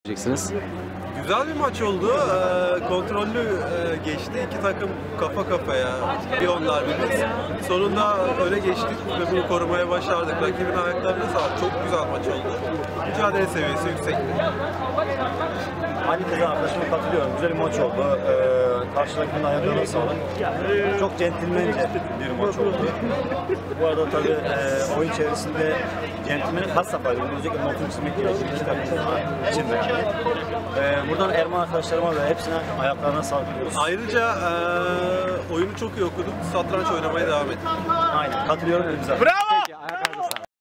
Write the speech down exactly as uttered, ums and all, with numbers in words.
Diyeceksiniz. Güzel bir maç oldu. Ee, kontrollü e, geçti. İki takım kafa kafaya. Bir onlar bir biz. Sonunda öne geçtik ve bunu korumaya başardık. Rakibin ayaklarına sağlık. Çok güzel maç oldu. Mücadele seviyesi yüksekti. Ali Kızı arkadaşıma katılıyorum. Güzel bir maç oldu. Ee, karşıdakinin ayaklarına sağlık. Çok centilmence bir maç oldu. Bu arada tabii e, oyun çevresinde centilmenin has safhaydı. Özellikle notun çizmek gerektiği iki takım için de. Ee, buradan Erman arkadaşlarıma ve hepsine ayaklarına sağlık diyoruz. Ayrıca e, oyunu çok iyi okuduk. Satranç oynamaya devam ettik. Aynen. Katılıyorum. Güzel. Bravo!